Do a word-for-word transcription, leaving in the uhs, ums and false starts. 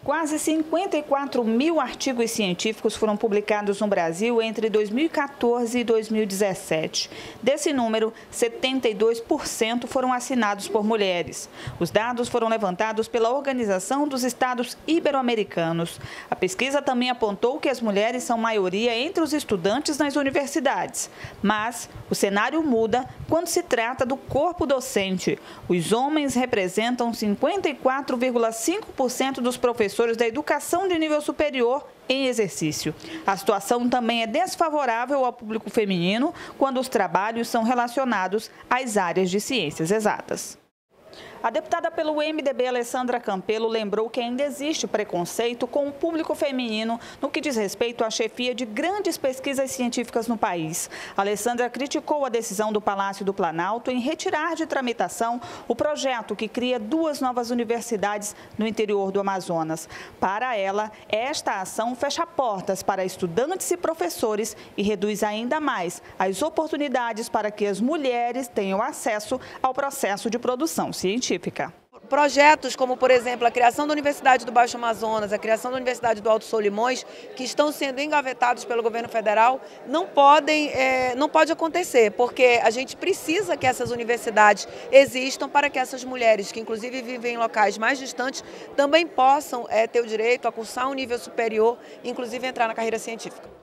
Quase cinquenta e quatro mil artigos científicos foram publicados no Brasil entre dois mil e quatorze e dois mil e dezessete. Desse número, setenta e dois por cento foram assinados por mulheres. Os dados foram levantados pela Organização dos Estados Ibero-Americanos. A pesquisa também apontou que as mulheres são maioria entre os estudantes nas universidades. Mas o cenário muda quando se trata do corpo docente. Os homens representam cinquenta e quatro vírgula cinco por cento dos professores da educação de nível superior em exercício. A situação também é desfavorável ao público feminino quando os trabalhos são relacionados às áreas de ciências exatas. A deputada pelo M D B, Alessandra Campelo, lembrou que ainda existe preconceito com o público feminino no que diz respeito à chefia de grandes pesquisas científicas no país. Alessandra criticou a decisão do Palácio do Planalto em retirar de tramitação o projeto que cria duas novas universidades no interior do Amazonas. Para ela, esta ação fecha portas para estudantes e professores e reduz ainda mais as oportunidades para que as mulheres tenham acesso ao processo de produção científica. Projetos como, por exemplo, a criação da Universidade do Baixo Amazonas, a criação da Universidade do Alto Solimões, que estão sendo engavetados pelo governo federal, não podem, é, não pode acontecer, porque a gente precisa que essas universidades existam para que essas mulheres, que inclusive vivem em locais mais distantes, também possam é, ter o direito a cursar um nível superior, inclusive entrar na carreira científica.